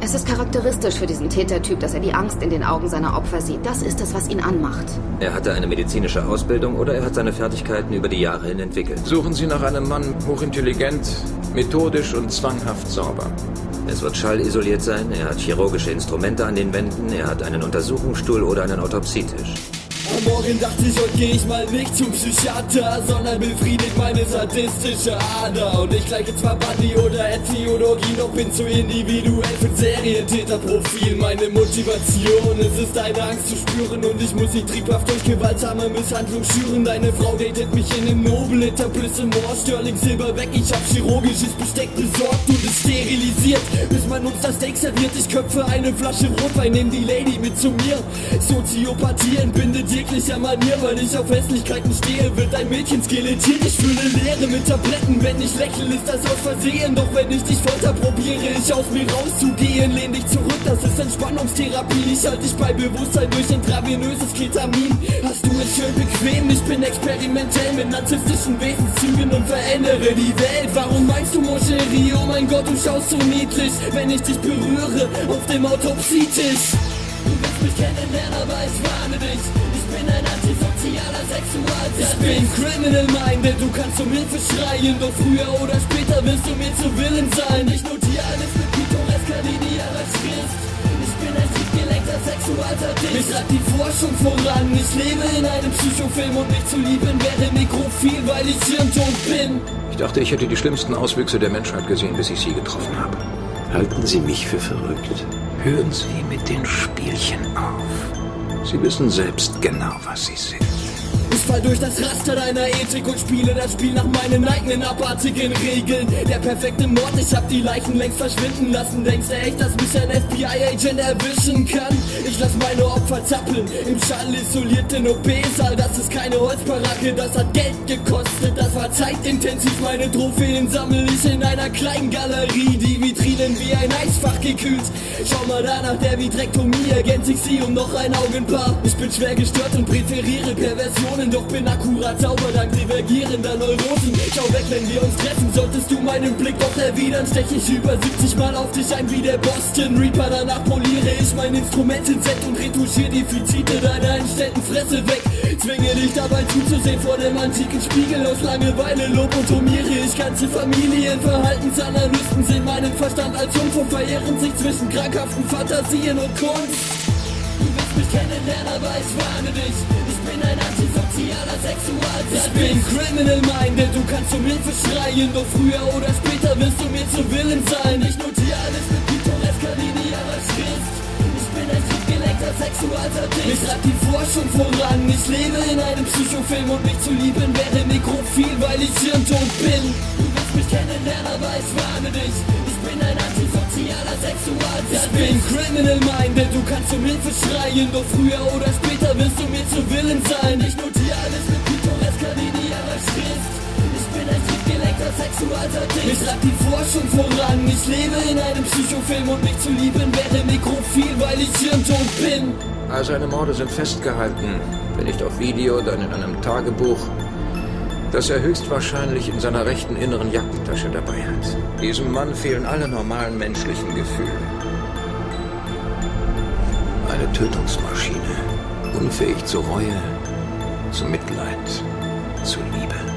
Es ist charakteristisch für diesen Tätertyp, dass er die Angst in den Augen seiner Opfer sieht. Das ist es, was ihn anmacht. Er hatte eine medizinische Ausbildung oder er hat seine Fertigkeiten über die Jahre hin entwickelt. Suchen Sie nach einem Mann, hochintelligent, methodisch und zwanghaft sauber. Es wird schallisoliert sein, er hat chirurgische Instrumente an den Wänden, er hat einen Untersuchungsstuhl oder einen Autopsietisch. Am Morgen dachte ich, heute geh ich mal nicht zum Psychiater, sondern befriedigt meine sadistische Ader. Und ich gleiche zwar Bunny oder Etty oder Ogino, bin zu individuell für Serientäterprofil. Meine Motivation, es ist eine Angst zu spüren und ich muss sie triebhaft durch gewaltsame Misshandlung schüren. Deine Frau datet mich in einem Nobel-Etablissement, Sterling Silber weg, ich hab chirurgisches Besteck besorgt und es sterilisiert, bis man uns das Steak serviert. Ich köpfe eine Flasche Rotwein, nehm die Lady mit zu mir. Soziopathie entbindet jeglicher Manier, weil ich auf Hässlichkeiten stehe, wird ein Mädchen skelettiert. Ich fühle Leere mit Tabletten, wenn ich lächle, ist das aus Versehen. Doch wenn ich dich folter, probiere ich aus mir rauszugehen. Lehn dich zurück, das ist Entspannungstherapie. Ich halte dich bei Bewusstsein durch intravenöses Ketamin. Hast du es schön bequem? Ich bin experimentell mit narzisstischen Wesenszügen und verändere die Welt. Warum meinst du, mon chéri? Oh mein Gott, du schaust so niedlich, wenn ich dich berühre auf dem Autopsietisch. Du willst mich kennenlernen, aber ich warne dich. Ich bin ein antisozialer Sexualtäter. Ich bin criminal-minded, du kannst um Hilfe schreien. Doch früher oder später wirst du mir zu Willen sein. Ich notiere alles mit pittoresker linearer Schrift. Ich bin ein tiefgelenkter Sexualtäter. Mich treibt die Forschung voran. Ich lebe in einem Psychofilm und mich zu lieben wäre nekrophil, weil ich hirntot bin. Ich dachte, ich hätte die schlimmsten Auswüchse der Menschheit gesehen, bis ich Sie getroffen habe. Halten Sie mich für verrückt? Hören Sie mit den Spielchen auf. Sie wissen selbst genau, was Sie sind. Ich fall durch das Raster deiner Ethik und spiele das Spiel nach meinen eigenen abartigen Regeln. Der perfekte Mord, ich hab die Leichen längst verschwinden lassen. Denkst du echt, dass mich ein FBI-Agent erwischen kann? Ich lass meine Opfer zappeln im schallisolierten OP-Saal. Das ist keine Holzbaracke, das hat Geld gekostet. Das war zeitintensiv, meine Trophäen sammel ich in einer kleinen Galerie. Die Vitrinen wie ein Eisfach gekühlt. Schau mal da nach der Vitrektomie, ergänzt sich sie um noch ein Augenpaar. Ich bin schwer gestört und präferiere Perversionen, doch bin akkurat sauber dank divergierender Neurosen. Schau weg, wenn wir uns treffen, solltest du meinen Blick doch erwidern. Stech ich über 70 Mal auf dich ein wie der Boston Reaper. Danach poliere ich mein Instrument ins Set und retuschiere Defizite deiner entstellten Fresse weg. Zwinge dich dabei zuzusehen vor dem antiken Spiegel. Aus Langeweile lobotomiere ich ganze Familien. Verhaltensanalysten sehen meinen Verstand als Jungfrau, verirren sich zwischen krankhaften Fantasien und Kunst. Du willst mich kennenlernen, aber ich warne dich. Ich bin ein antisozialer Sexualtäter. Ich bin criminal-minded, du kannst um Hilfe schreien. Doch früher oder später wirst du mir zu Willen sein. Ich notiere alles mit pittoresker linearer Schrift. Ich bin ein tiefgelenkter Sexualtäter. Mich treibt die Forschung voran. Ich lebe in einem Psychofilm und mich zu lieben wäre nekrophil, weil ich hirntot bin. Du willst mich kennenlernen, aber ich warne dich. Ich bin ein antisozialer Sexualtäter. Ich bin criminal-minded, du kannst um Hilfe schreien. Doch früher oder später wirst du mir zu Willen sein. Ich notiere alles mit pittoresker linearer Schrift. Ich bin ein tiefgelenkter Sexualtäter. Mich treibt die Forschung voran. Ich lebe in einem Psychofilm und mich zu lieben wäre nekrophil, weil ich hirntot bin. All seine Morde sind festgehalten, wenn nicht auf Video, dann in einem Tagebuch, das er höchstwahrscheinlich in seiner rechten inneren Jackentasche dabei hat. Diesem Mann fehlen alle normalen menschlichen Gefühle. Eine Tötungsmaschine, unfähig zur Reue, zu Mitleid, zu Liebe.